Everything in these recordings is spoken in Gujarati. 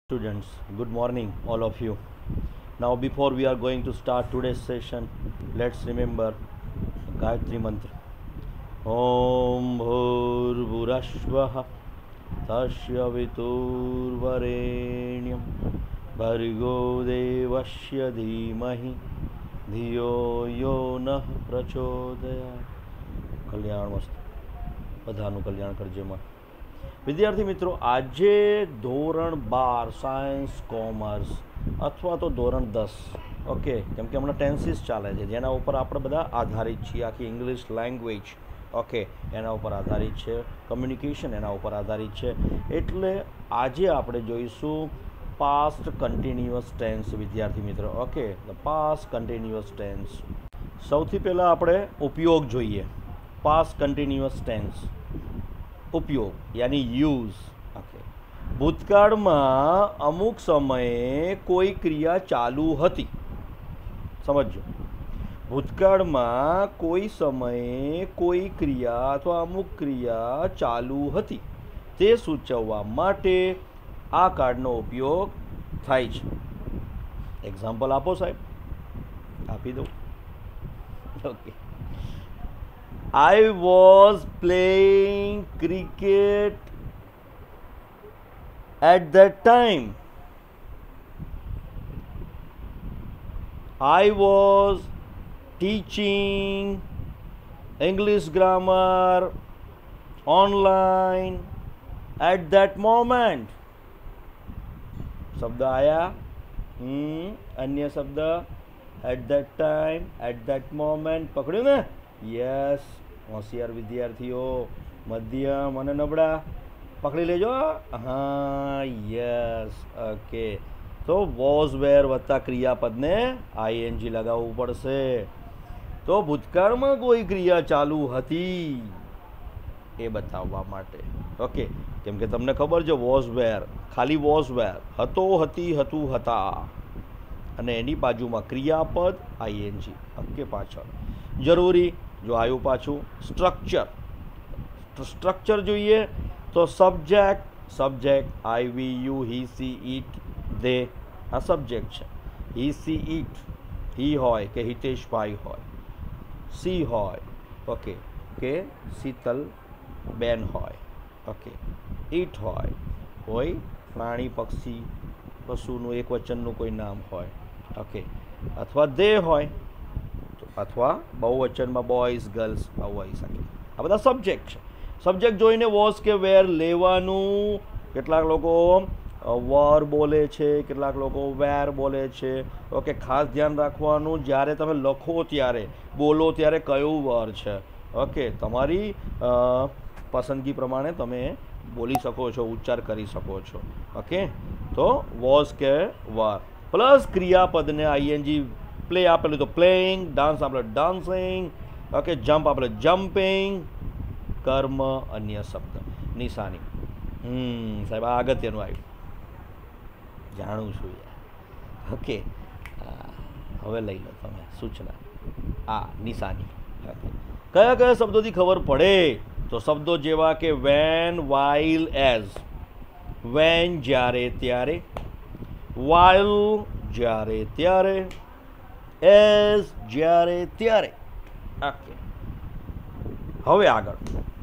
Students, good morning, all of you. Now, before we are going to start today's session, let's remember Gayatri Mantra. Om Bhurvurashvah Tasya Viturvarenyam Bhargo Devasya Dhimahi Dhiyo Yo Nah Prachodayat. કલ્યાણ મસ્ત બધાનું કલ્યાણ કરજે માં. વિદ્યાર્થી મિત્રો, આજે ધોરણ 12 સાયન્સ કોમર્સ અથવા તો ધોરણ 10, ઓકે, કેમ કે હમણાં ટેન્સીસ ચાલે છે જેના ઉપર આપણે બધા આધારિત છીએ. આખી ઇંગ્લિશ લેંગ્વેજ, ઓકે, એના ઉપર આધારિત છે. કમ્યુનિકેશન એના ઉપર આધારિત છે. એટલે આજે આપણે જોઈશું પાસ્ટ કન્ટિન્યુઅસ ટેન્સ. વિદ્યાર્થી મિત્રો, okay, the past continuous tense. સૌથી પહેલાં આપણે ઉપયોગ જોઈએ. પાસ્ટ કન્ટિન્યુઅસ ટેન્સ ઉપયોગ યાની યુઝ. ઓકે, ભૂતકાળમાં અમુક સમયે કોઈ ક્રિયા ચાલુ હતી. સમજો, ભૂતકાળમાં કોઈ સમયે કોઈ ક્રિયા અથવા અમુક ક્રિયા ચાલુ હતી તે સૂચવવા માટે આ કાર્ડનો ઉપયોગ થાય છે. એક્ઝામ્પલ આપો સાહેબ, આપી દઉં. Okay, I was playing cricket at that time. I was teaching English grammar online at that moment. શબ્દ આયા, અન્ય શબ્દ at that time, at that moment. પકડ્યું ને? યસ, હોશિયાર વિદ્યાર્થીઓ, મધ્યમ અને નબળા પકડી લેજો. હા, યસ, ઓકે. તો વોઝ વેર વત્તા ક્રિયાપદને આઈએનજી લગાવવું પડશે. તો ભૂતકાળમાં કોઈ ક્રિયા ચાલુ હતી એ બતાવવા માટે. ઓકે, કેમ કે તમને ખબર છે વોઝ વેર, ખાલી વોઝ વેર, હતો, હતી, હતું, હતા, અને એની બાજુમાં ક્રિયાપદ આઈએનજી. ઓકે, પાછળ જરૂરી જો આવ્યું પાછું સ્ટ્રક્ચર. સ્ટ્રક્ચર જોઈએ તો subject, subject I we you, he, she, it, they. આ સબ્જેક્ટ છે. હી, સી, ઈટ, હી હોય કે હિતેશભાઈ હોય, સી હોય, ઓકે, કે શીતલ બેન હોય, ઓકે, ઈટ હોય, કોઈ પ્રાણી પક્ષી પશુનું એક વચનનું કોઈ નામ હોય, ઓકે, અથવા દે હોય, અથવા બહુવચનમાં બોયઝ, ગર્લ્સ આવું હોઈ શકે. આ બધા સબ્જેક્ટ છે. સબ્જેક્ટ જોઈને વોઝ કે વેર લેવાનું. કેટલાક લોકો વર બોલે છે, કેટલાક લોકો વેર બોલે છે. ઓકે, ખાસ ધ્યાન રાખવાનું, જ્યારે તમે લખો ત્યારે, બોલો ત્યારે કયું વર છે. ઓકે, તમારી પસંદગી પ્રમાણે તમે બોલી શકો છો, ઉચ્ચાર કરી શકો છો. ઓકે, તો વોઝ કે વર પ્લસ ક્રિયાપદને આઈએનજી. પ્લે આપેલું તો પ્લેઇંગ, ડાન્સ આપણે ડાન્સિંગ, ઓકે, જમ્પ આપણે જમ્પિંગ, કર્મ અન્ય શબ્દ, નિશાની. સાહેબ આ અગત્યનું આવ્યું, જાણું છું યાર. ઓકે, હવે લઈ લો તમે સૂચના. આ નિશાની. ઓકે, કયા કયા શબ્દોથી ખબર પડે? તો શબ્દો જેવા કે વેન, વાઇલ, એઝ. વેન જ્યારે ત્યારે, વાઇલ જ્યારે ત્યારે, એઝ જ્યારે ત્યારે. ઓકે, હવે આગળ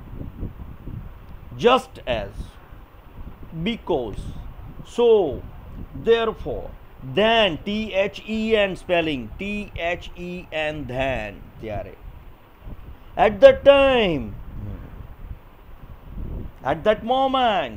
just as, because, so, therefore, then, THEN spelling, THEN, then ત્યારે, at the time, at that moment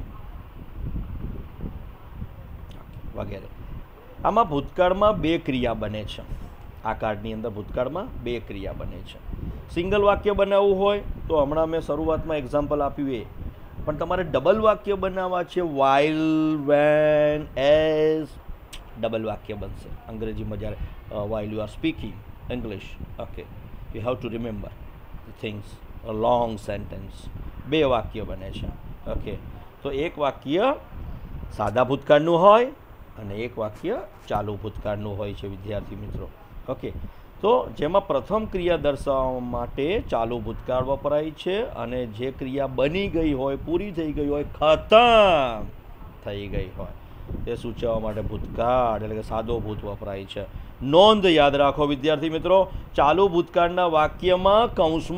વગેરે. આમાં ભૂતકાળમાં બે ક્રિયા બને છે. આ કાર્ડની અંદર ભૂતકાળમાં બે ક્રિયા બને છે. સિંગલ વાક્ય બનાવવું હોય તો હમણાં મેં શરૂઆતમાં એક્ઝામ્પલ આપ્યું એ, પણ તમારે ડબલ વાક્ય બનાવવા છે. વાઇલ, વેન, એઝ ડબલ વાક્ય બનશે અંગ્રેજીમાં. જ્યારે while you are speaking English, okay, you have to remember things, long sentence. બે વાક્ય બને છે. ઓકે, તો એક વાક્ય સાદા ભૂતકાળનું હોય અને એક વાક્ય ચાલુ ભૂતકાળનું હોય છે. વિદ્યાર્થી મિત્રો, ઓકે, તો જેમાં પ્રથમ ક્રિયા દર્શાવવા માટે ચાલુ ભૂતકાળ વપરાય છે, અને જે ક્રિયા બની ગઈ હોય, પૂરી થઈ ગઈ હોય, ખતમ થઈ ગઈ હોય, એ સૂચવવા માટે ભૂતકાળ એટલે કે સાદો ભૂત વપરાય છે. નોંધ યાદ રાખો વિદ્યાર્થી મિત્રો, ચાલુ ભૂતકાળના વાક્યમાં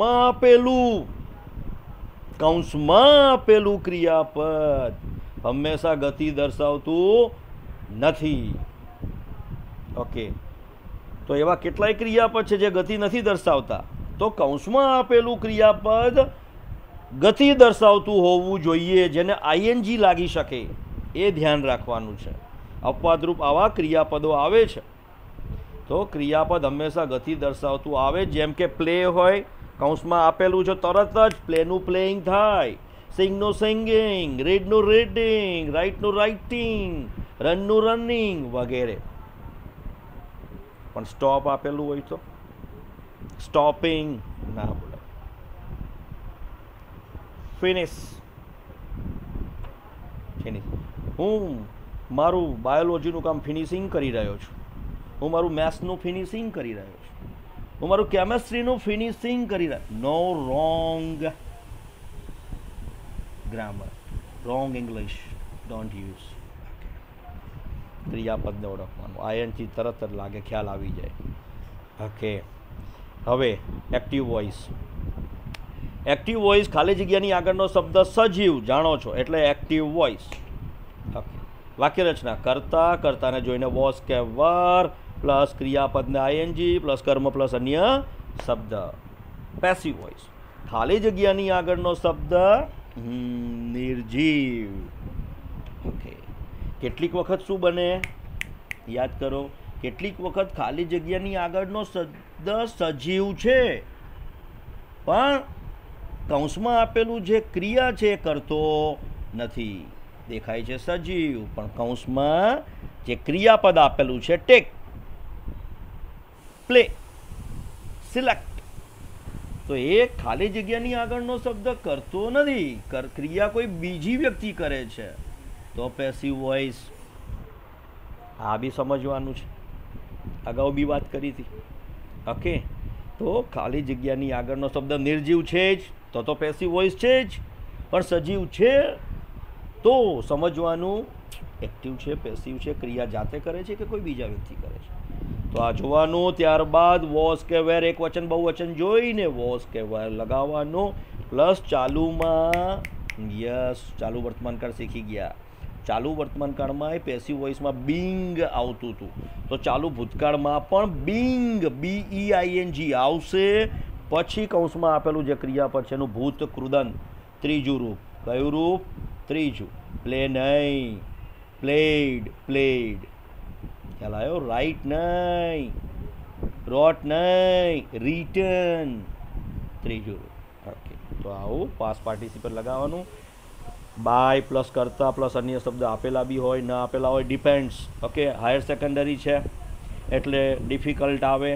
કૌંસમાં આપેલું ક્રિયાપદ હંમેશા ગતિ દર્શાવતું નથી. ઓકે, તો એવા કેટલાય ક્રિયાપદ છે જે ગતિ નથી દર્શાવતા, તો કૌંસમાં આપેલું ક્રિયાપદ ગતિ દર્શાવતું હોવું જોઈએ, જેને આઈએનજી લાગી શકે, એ ધ્યાન રાખવાનું છે. અપવાદરૂપ આવા ક્રિયાપદો આવે છે તો ક્રિયાપદ હંમેશા ગતિ દર્શાવતું આવે. જેમ કે પ્લે હોય, કૌંસમાં આપેલું છે, તરત જ પ્લેનું પ્લેઇંગ થાય, સિંગનું સિંગિંગ, રીડનું રીડિંગ, રાઇટનું રાઇટિંગ, રનનું રનિંગ વગેરે. પણ સ્ટોપ આપેલું હોય તો સ્ટોપિંગ ના બોલાય. ફિનિશ, હું મારું બાયોલોજીનું કામ ફિનિશિંગ કરી રહ્યો છું, હું મારું મેથ્સનું ફિનિશિંગ કરી રહ્યો છું, હું મારું કેમેસ્ટ્રીનું ફિનિશિંગ કરી રહ્યો. No wrong grammar, wrong English don't use. ક્રિયાપદને ઓળખવાનું, આઈએનજી તરત જ લાગે, ખ્યાલ આવી જાય. ઓકે, હવે એક્ટિવ વોઇસ. એક્ટિવ વોઇસ ખાલી જગ્યાની આગળનો શબ્દ સજીવ જાણો છો એટલે એક્ટિવ વોઇસ. ઓકે, વાક્ય રચના કરતા, કર્તાને જોઈને વોસ કે વર પ્લસ ક્રિયાપદને આઈએનજી પ્લસ કર્મ પ્લસ અન્ય શબ્દ. પેસિવ વોઇસ ખાલી જગ્યાની આગળનો શબ્દ નિર્જીવ. ઓકે, કેટલીક વખત શું બને યાદ કરો, કેટલીક વખત ખાલી જગ્યાની આગળનો શબ્દ સજીવ છે પણ કૌંસમાં આપેલું જે ક્રિયા છે એ કરતો નથી. દેખાય છે સજીવ પણ કૌંસમાં જે ક્રિયાપદ આપેલું છે ટેક, પ્લે, સિલેક્ટ, તો એ ખાલી જગ્યાની આગળનો શબ્દ કરતો નથી, ક્રિયા કોઈ બીજી વ્યક્તિ કરે છે, તો પેસિવ વોઇસ. આ બી સમજવાનું છે, અગાઉ બી વાત કરી હતી. ઓકે, તો ખાલી જગ્યાની આગળનો શબ્દ નિર્જીવ છે જ તો પેસિવ વોઇસ છે જ, પણ સજીવ છે તો સમજવાનું એક્ટિવ છે, પેસિવ છે, ક્રિયા જાતે કરે છે કે કોઈ બીજા વ્યક્તિ કરે છે, તો આ જોવાનું. ત્યારબાદ વોસ કે વેર એક વચન બહુવચન જોઈને વોસ કે વેર લગાવવાનું. પ્લસ ચાલુમાં યસ, ચાલુ વર્તમાનકાળ શીખી ગયા. ચાલુ વર્તમાનકાળમાં એ પેસિવ વોઇસમાં બિંગ આવતું હતું, તો ચાલુ ભૂતકાળમાં પણ બિંગ BEING આવશે. પછી કૌંસમાં આપેલું જે ક્રિયાપદ છે એનું ભૂત કૃદંત, ત્રીજું રૂપ. કયું રૂપ? ત્રીજું. પ્લે નહીં, પ્લેડ, પ્લેડ. ખ્યાલ આવ્યો? રાઇટ નહીં, રોટ નહીં, રિટર્ન, ત્રીજું રૂપ. ઓકે, તો આવું પાસ પાર્ટિસિપલ લગાવવાનું. બાય પ્લસ કરતા પ્લસ અન્ય શબ્દ આપેલા બી હોય, ન આપેલા હોય, ડિપેન્ડ્સ. ઓકે, હાયર સેકન્ડરી છે એટલે ડિફિકલ્ટ આવે.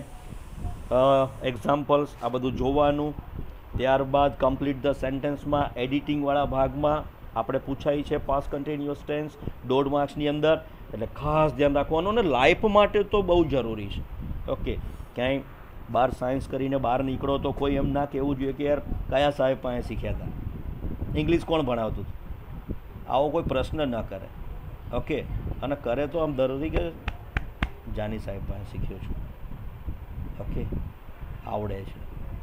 એક્ઝામ્પલ્સ આ બધું જોવાનું. ત્યારબાદ કમ્પ્લીટ ધ સેન્ટેન્સમાં એડિટિંગવાળા ભાગમાં આપણે પૂછાય છે પાસ કન્ટિન્યુઅસ ટેન્સ 1.5 માર્ક્સની અંદર, એટલે ખાસ ધ્યાન રાખવાનું. અને લાઈફ માટે તો બહુ જરૂરી છે. ઓકે, ક્યાંય બહાર સાયન્સ કરીને બહાર નીકળો તો કોઈ એમ ના કહેવું જોઈએ કે યાર કયા સાહેબ પાસે શીખ્યા હતા, ઇંગ્લિશ કોણ ભણાવતું હતું, આવો કોઈ પ્રશ્ન ન કરે. ઓકે, અને કરે તો આમ જરૂરી કે જાની સાહેબ પાસે શીખ્યો છું. ઓકે, આવડે છે,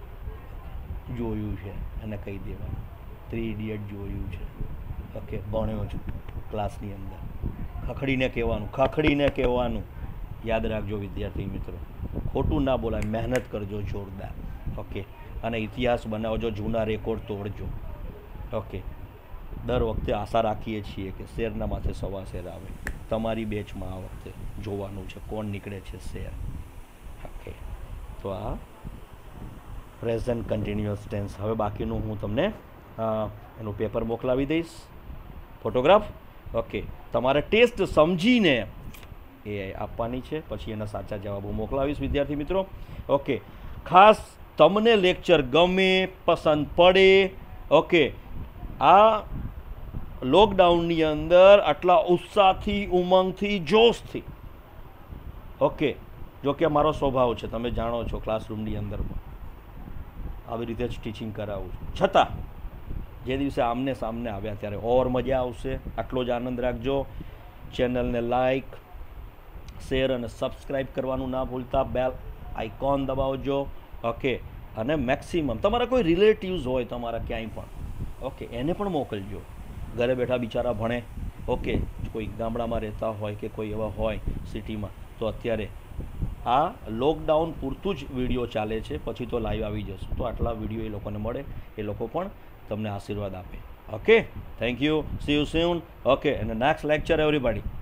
જોયું છે અને કહી દેવાનું. 3 ઇડિયટ જોયું છે. ઓકે, ભણ્યો છું ક્લાસની અંદર. ખખડીને કહેવાનું, ખખડીને કહેવાનું. યાદ રાખજો વિદ્યાર્થી મિત્રો, ખોટું ના બોલાય, મહેનત કરજો જોરદાર. ઓકે, અને ઇતિહાસ બનાવજો, જૂના રેકોર્ડ તોડજો. ઓકે, દર વખતે આશા રાખીએ છીએ કે શેરના માથે સવા શેર આવે. તમારી બેચમાં આ વખતે જોવાનું છે કોણ નીકળે છે શેર. ઓકે, તો આ પ્રેઝન્ટ કન્ટિન્યુઅસ ટેન્સ. હવે બાકીનું હું તમને એનું પેપર મોકલાવી દઈશ, ફોટોગ્રાફ. ઓકે, તમારે ટેસ્ટ સમજીને એ આપવાની છે, પછી એના સાચા જવાબો મોકલાવીશ વિદ્યાર્થી મિત્રો. ઓકે, ખાસ તમને લેક્ચર ગમે, પસંદ પડે. ઓકે, આ લોકડાઉનની અંદર આટલા ઉત્સાહથી, ઉમંગથી, જોશથી. ઓકે, જો કે મારો સ્વભાવ છે, તમે જાણો છો, ક્લાસરૂમની અંદર આવી રીતે જ ટીચિંગ કરાવું છું. છતાં જે દિવસે આમને સામને આવ્યા ત્યારે ઓર મજા આવશે. આટલો જ આનંદ રાખજો. ચેનલને લાઈક, શેર અને સબસ્ક્રાઈબ કરવાનું ના ભૂલતા. બેલ આઇકોન દબાવજો. ઓકે, અને મેક્સિમમ તમારા કોઈ રિલેટિવ્સ હોય તમારા ક્યાંય પણ, ઓકે, એને પણ મોકલજો. ઘરે બેઠા બિચારા ભણે, ઓકે, કોઈ ગામડામાં રહેતા હોય કે કોઈ એવા હોય સિટીમાં, તો અત્યારે આ લોકડાઉન પૂરતું જ વિડીયો ચાલે છે, પછી તો લાઈવ આવી જશું, તો આટલા વિડીયો એ લોકોને મળે, એ લોકો પણ તમને આશીર્વાદ આપે. Okay, thank you, see you soon. Okay, અને નેક્સ્ટ લેક્ચર એવરીબડી.